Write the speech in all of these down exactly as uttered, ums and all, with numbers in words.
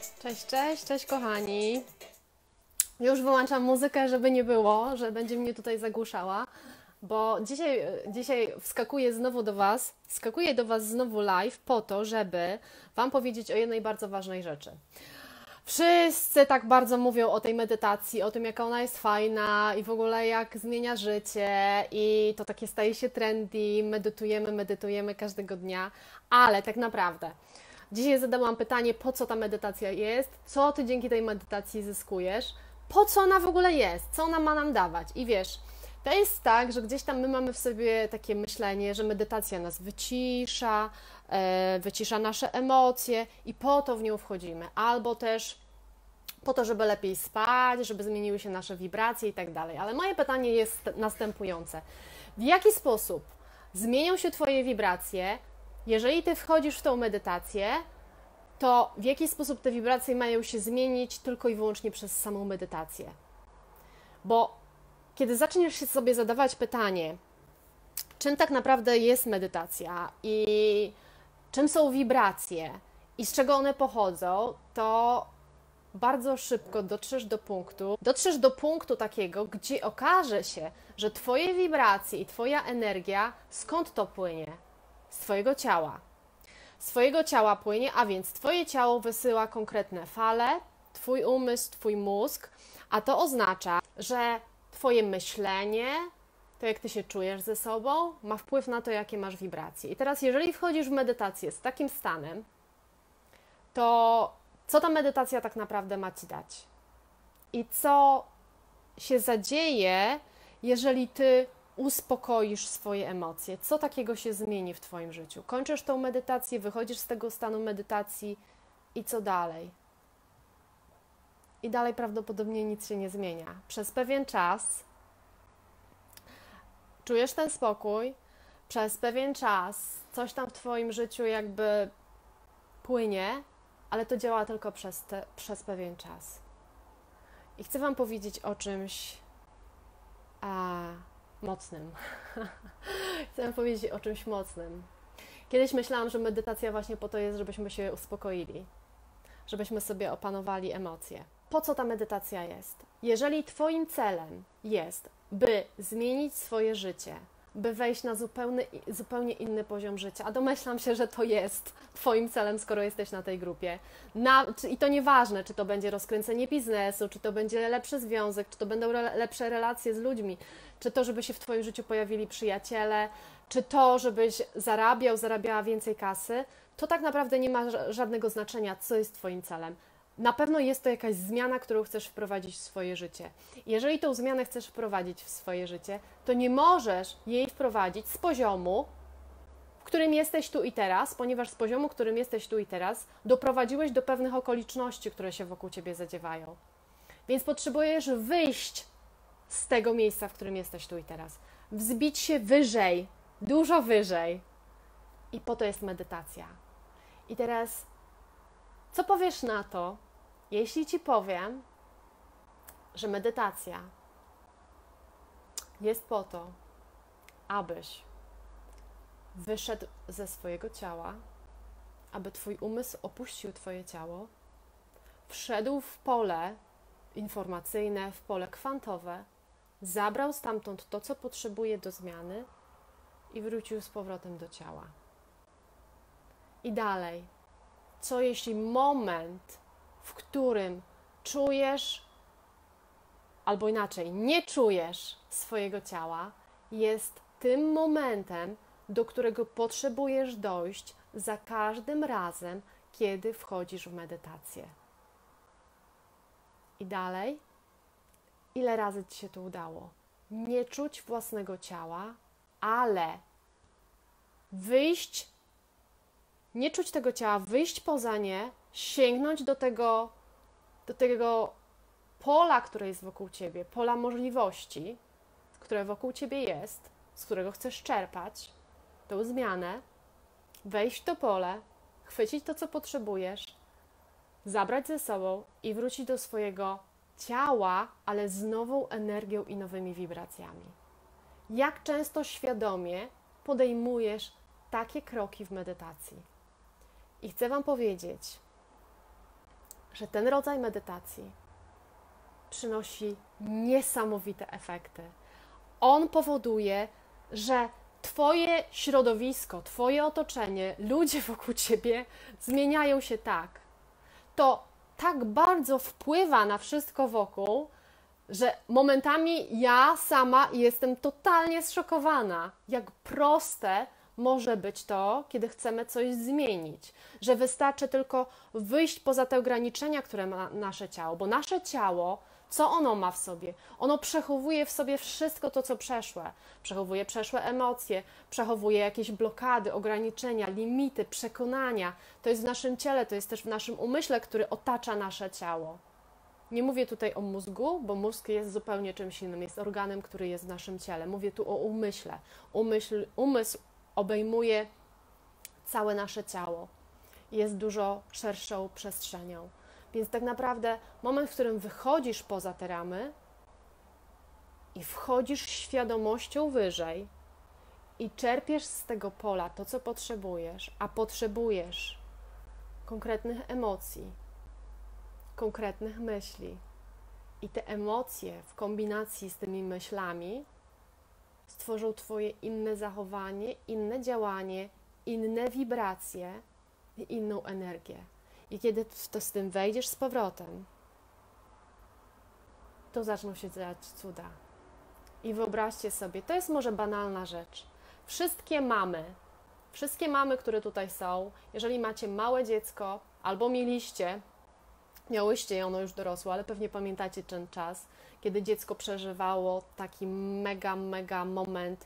Cześć, cześć, cześć kochani. Już wyłączam muzykę, żeby nie było, że będzie mnie tutaj zagłuszała, bo dzisiaj, dzisiaj wskakuję znowu do Was, wskakuję do Was znowu live po to, żeby Wam powiedzieć o jednej bardzo ważnej rzeczy. Wszyscy tak bardzo mówią o tej medytacji, o tym, jaka ona jest fajna i w ogóle jak zmienia życie i to takie staje się trendy, medytujemy, medytujemy każdego dnia, ale tak naprawdę dzisiaj zadałam pytanie, po co ta medytacja jest, co Ty dzięki tej medytacji zyskujesz, po co ona w ogóle jest, co ona ma nam dawać. I wiesz, to jest tak, że gdzieś tam my mamy w sobie takie myślenie, że medytacja nas wycisza, wycisza nasze emocje i po to w nią wchodzimy, albo też po to, żeby lepiej spać, żeby zmieniły się nasze wibracje i tak dalej. Ale moje pytanie jest następujące. W jaki sposób zmienią się Twoje wibracje, jeżeli Ty wchodzisz w tą medytację, to w jaki sposób te wibracje mają się zmienić tylko i wyłącznie przez samą medytację? Bo kiedy zaczniesz się sobie zadawać pytanie, czym tak naprawdę jest medytacja i czym są wibracje i z czego one pochodzą, to bardzo szybko dotrzesz do punktu, dotrzesz do punktu takiego, gdzie okaże się, że Twoje wibracje i Twoja energia, skąd to płynie? Z Twojego ciała. Z Twojego ciała płynie, a więc Twoje ciało wysyła konkretne fale, Twój umysł, Twój mózg, a to oznacza, że Twoje myślenie, to jak Ty się czujesz ze sobą, ma wpływ na to, jakie masz wibracje. I teraz, jeżeli wchodzisz w medytację z takim stanem, to co ta medytacja tak naprawdę ma Ci dać? I co się zadzieje, jeżeli Ty uspokoisz swoje emocje? Co takiego się zmieni w Twoim życiu? Kończysz tą medytację, wychodzisz z tego stanu medytacji i co dalej? I dalej prawdopodobnie nic się nie zmienia. Przez pewien czas czujesz ten spokój, przez pewien czas coś tam w Twoim życiu jakby płynie, ale to działa tylko przez, te, przez pewien czas. I chcę Wam powiedzieć o czymś a, mocnym. Chcę Wam powiedzieć o czymś mocnym. Kiedyś myślałam, że medytacja właśnie po to jest, żebyśmy się uspokoili, żebyśmy sobie opanowali emocje. Po co ta medytacja jest? Jeżeli Twoim celem jest, by zmienić swoje życie, by wejść na zupełnie, zupełnie inny poziom życia, a domyślam się, że to jest Twoim celem, skoro jesteś na tej grupie. Na, I to nieważne, czy to będzie rozkręcenie biznesu, czy to będzie lepszy związek, czy to będą re, lepsze relacje z ludźmi, czy to, żeby się w Twoim życiu pojawili przyjaciele, czy to, żebyś zarabiał, zarabiała więcej kasy, to tak naprawdę nie ma żadnego znaczenia, co jest Twoim celem. Na pewno jest to jakaś zmiana, którą chcesz wprowadzić w swoje życie. Jeżeli tą zmianę chcesz wprowadzić w swoje życie, to nie możesz jej wprowadzić z poziomu, w którym jesteś tu i teraz, ponieważ z poziomu, w którym jesteś tu i teraz, doprowadziłeś do pewnych okoliczności, które się wokół Ciebie zadziewają. Więc potrzebujesz wyjść z tego miejsca, w którym jesteś tu i teraz. Wzbić się wyżej, dużo wyżej. I po to jest medytacja. I teraz, co powiesz na to, jeśli Ci powiem, że medytacja jest po to, abyś wyszedł ze swojego ciała, aby Twój umysł opuścił Twoje ciało, wszedł w pole informacyjne, w pole kwantowe, zabrał stamtąd to, co potrzebuje do zmiany i wrócił z powrotem do ciała. I dalej, co jeśli moment, w którym czujesz, albo inaczej, nie czujesz swojego ciała, jest tym momentem, do którego potrzebujesz dojść za każdym razem, kiedy wchodzisz w medytację. I dalej, ile razy Ci się to udało? Nie czuć własnego ciała, ale wyjść, nie czuć tego ciała, wyjść poza nie, sięgnąć do tego, do tego pola, które jest wokół Ciebie, pola możliwości, które wokół Ciebie jest, z którego chcesz czerpać tę zmianę, wejść w to pole, chwycić to, co potrzebujesz, zabrać ze sobą i wrócić do swojego ciała, ale z nową energią i nowymi wibracjami. Jak często świadomie podejmujesz takie kroki w medytacji? I chcę Wam powiedzieć, że ten rodzaj medytacji przynosi niesamowite efekty. On powoduje, że Twoje środowisko, Twoje otoczenie, ludzie wokół Ciebie zmieniają się tak. To tak bardzo wpływa na wszystko wokół, że momentami ja sama jestem totalnie zszokowana, jak proste może być to, kiedy chcemy coś zmienić, że wystarczy tylko wyjść poza te ograniczenia, które ma nasze ciało, bo nasze ciało, co ono ma w sobie? Ono przechowuje w sobie wszystko to, co przeszłe. Przechowuje przeszłe emocje, przechowuje jakieś blokady, ograniczenia, limity, przekonania. To jest w naszym ciele, to jest też w naszym umyśle, który otacza nasze ciało. Nie mówię tutaj o mózgu, bo mózg jest zupełnie czymś innym, jest organem, który jest w naszym ciele. Mówię tu o umyśle. Umyśl, umysł obejmuje całe nasze ciało. Jest dużo szerszą przestrzenią. Więc tak naprawdę moment, w którym wychodzisz poza te ramy i wchodzisz świadomością wyżej i czerpiesz z tego pola to, co potrzebujesz, a potrzebujesz konkretnych emocji, konkretnych myśli i te emocje w kombinacji z tymi myślami stworzą Twoje inne zachowanie, inne działanie, inne wibracje i inną energię. I kiedy to z tym wejdziesz z powrotem, to zaczną się dziać cuda. I wyobraźcie sobie, to jest może banalna rzecz. Wszystkie mamy, wszystkie mamy, które tutaj są, jeżeli macie małe dziecko, albo mieliście, miałyście je, ono już dorosło, ale pewnie pamiętacie ten czas, kiedy dziecko przeżywało taki mega, mega moment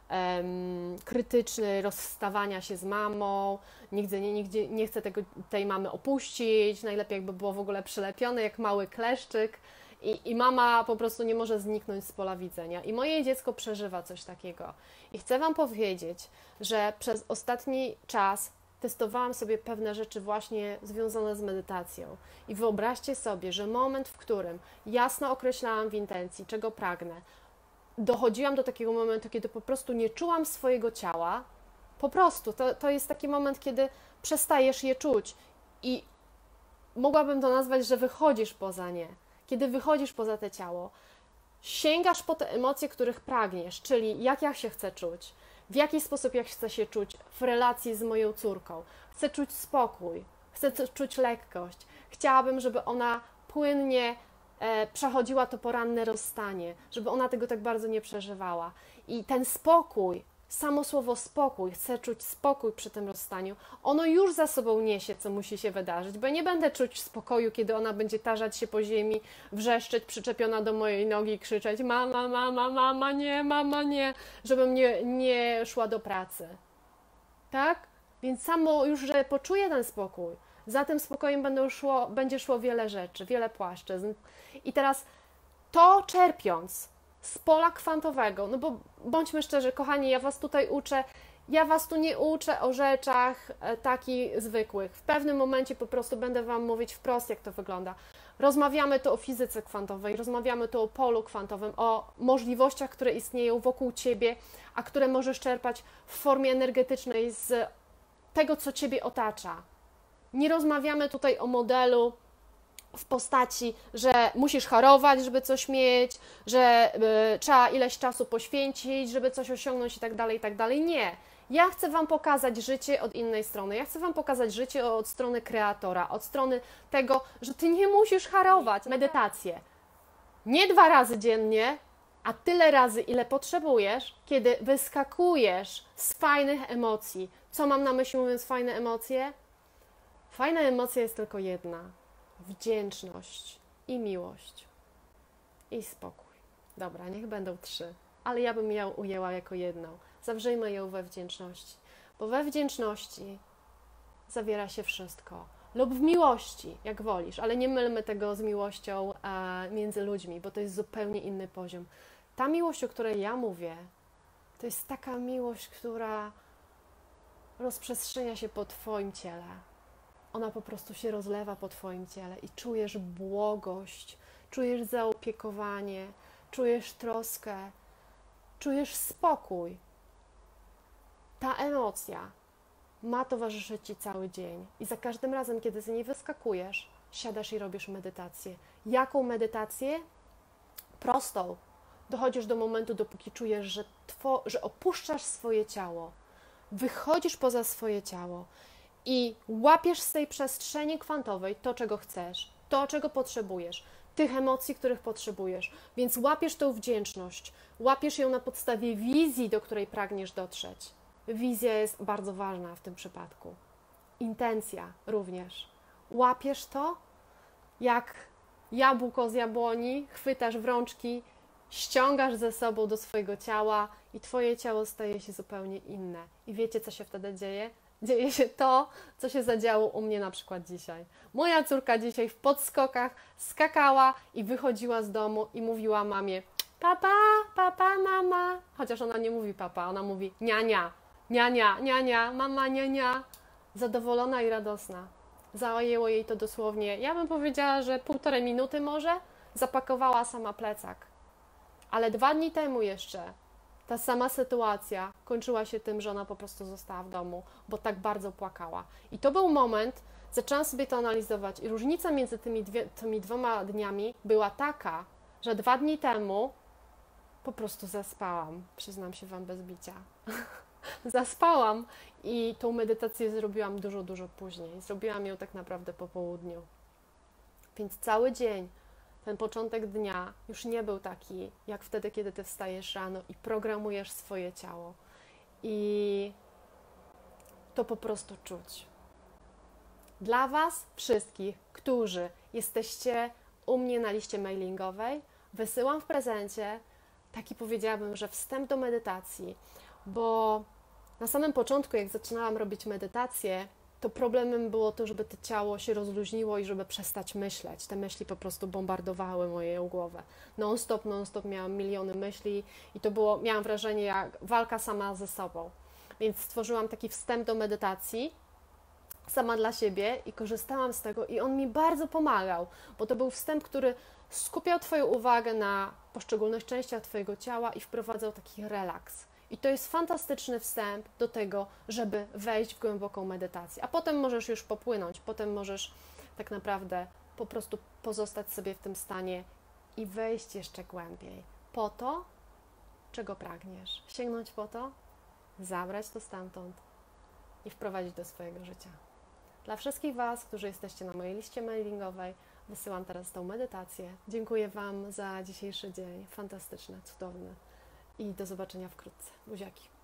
um, krytyczny rozstawania się z mamą, nigdy nie, nigdzie nie chce tego, tej mamy opuścić, najlepiej jakby było w ogóle przylepione jak mały kleszczyk i, i mama po prostu nie może zniknąć z pola widzenia. I moje dziecko przeżywa coś takiego. I chcę Wam powiedzieć, że przez ostatni czas testowałam sobie pewne rzeczy właśnie związane z medytacją. I wyobraźcie sobie, że moment, w którym jasno określałam w intencji, czego pragnę, dochodziłam do takiego momentu, kiedy po prostu nie czułam swojego ciała, po prostu, to, to jest taki moment, kiedy przestajesz je czuć i mogłabym to nazwać, że wychodzisz poza nie. Kiedy wychodzisz poza te ciało, sięgasz po te emocje, których pragniesz, czyli jak ja się chcę czuć, w jaki sposób ja chcę się czuć w relacji z moją córką. Chcę czuć spokój, chcę czuć lekkość. Chciałabym, żeby ona płynnie e, przechodziła to poranne rozstanie, żeby ona tego tak bardzo nie przeżywała. I ten spokój, samo słowo spokój, chcę czuć spokój przy tym rozstaniu, ono już za sobą niesie, co musi się wydarzyć, bo ja nie będę czuć spokoju, kiedy ona będzie tarzać się po ziemi, wrzeszczeć, przyczepiona do mojej nogi i krzyczeć mama, mama, mama, nie, mama, nie, żebym nie, nie szła do pracy. Tak? Więc samo już, że poczuję ten spokój, za tym spokojem będą szło, będzie szło wiele rzeczy, wiele płaszczyzn. I teraz to czerpiąc z pola kwantowego, no bo bądźmy szczerzy, kochani, ja Was tutaj uczę, ja Was tu nie uczę o rzeczach e, takich zwykłych. W pewnym momencie po prostu będę Wam mówić wprost, jak to wygląda. Rozmawiamy tu o fizyce kwantowej, rozmawiamy tu o polu kwantowym, o możliwościach, które istnieją wokół Ciebie, a które możesz czerpać w formie energetycznej z tego, co Ciebie otacza. Nie rozmawiamy tutaj o modelu w postaci, że musisz harować, żeby coś mieć, że y, trzeba ileś czasu poświęcić, żeby coś osiągnąć i tak dalej, i tak dalej. Nie. Ja chcę Wam pokazać życie od innej strony. Ja chcę Wam pokazać życie od strony kreatora, od strony tego, że Ty nie musisz harować. Medytację. Nie dwa razy dziennie, a tyle razy, ile potrzebujesz, kiedy wyskakujesz z fajnych emocji. Co mam na myśli, mówiąc fajne emocje? Fajna emocja jest tylko jedna. Wdzięczność i miłość i spokój. Dobra, niech będą trzy, ale ja bym ją ujęła jako jedną. Zawrzyjmy ją we wdzięczności, bo we wdzięczności zawiera się wszystko. Lub w miłości, jak wolisz, ale nie mylmy tego z miłością e, między ludźmi, bo to jest zupełnie inny poziom. Ta miłość, o której ja mówię, to jest taka miłość, która rozprzestrzenia się po Twoim ciele. Ona po prostu się rozlewa po Twoim ciele i czujesz błogość, czujesz zaopiekowanie, czujesz troskę, czujesz spokój. Ta emocja ma towarzyszyć Ci cały dzień i za każdym razem, kiedy z niej wyskakujesz, siadasz i robisz medytację. Jaką medytację? Prostą. Dochodzisz do momentu, dopóki czujesz, że, two, że opuszczasz swoje ciało, wychodzisz poza swoje ciało i łapiesz z tej przestrzeni kwantowej to, czego chcesz, to, czego potrzebujesz, tych emocji, których potrzebujesz. Więc łapiesz tą wdzięczność, łapiesz ją na podstawie wizji, do której pragniesz dotrzeć. Wizja jest bardzo ważna w tym przypadku. Intencja również. Łapiesz to, jak jabłko z jabłoni, chwytasz w rączki, ściągasz ze sobą do swojego ciała i Twoje ciało staje się zupełnie inne. I wiecie, co się wtedy dzieje? Dzieje się to, co się zadziało u mnie na przykład dzisiaj. Moja córka dzisiaj w podskokach skakała i wychodziła z domu i mówiła mamie: papa, papa, mama. Chociaż ona nie mówi papa, ona mówi niania, niania, niania, mama, niania. Zadowolona i radosna. Zajęło jej to dosłownie, ja bym powiedziała, że półtorej minuty może. Zapakowała sama plecak. Ale dwa dni temu jeszcze ta sama sytuacja kończyła się tym, że ona po prostu została w domu, bo tak bardzo płakała. I to był moment, zaczęłam sobie to analizować i różnica między tymi, dwie, tymi dwoma dniami była taka, że dwa dni temu po prostu zaspałam, przyznam się Wam bez bicia. Zaspałam i tą medytację zrobiłam dużo, dużo później. Zrobiłam ją tak naprawdę po południu. Więc cały dzień, ten początek dnia już nie był taki, jak wtedy, kiedy Ty wstajesz rano i programujesz swoje ciało. I to po prostu czuć. Dla Was wszystkich, którzy jesteście u mnie na liście mailingowej, wysyłam w prezencie taki, powiedziałabym, że wstęp do medytacji, bo na samym początku, jak zaczynałam robić medytację, to problemem było to, żeby to ciało się rozluźniło i żeby przestać myśleć. Te myśli po prostu bombardowały moją głowę. Non-stop, non-stop miałam miliony myśli i to było, miałam wrażenie, jak walka sama ze sobą. Więc stworzyłam taki wstęp do medytacji sama dla siebie i korzystałam z tego i on mi bardzo pomagał, bo to był wstęp, który skupiał Twoją uwagę na poszczególnych częściach Twojego ciała i wprowadzał taki relaks. I to jest fantastyczny wstęp do tego, żeby wejść w głęboką medytację. A potem możesz już popłynąć, potem możesz tak naprawdę po prostu pozostać sobie w tym stanie i wejść jeszcze głębiej. Po to, czego pragniesz. Sięgnąć po to, zabrać to stamtąd i wprowadzić do swojego życia. Dla wszystkich Was, którzy jesteście na mojej liście mailingowej, wysyłam teraz tą medytację. Dziękuję Wam za dzisiejszy dzień. Fantastyczny, cudowny. I do zobaczenia wkrótce. Buziaki.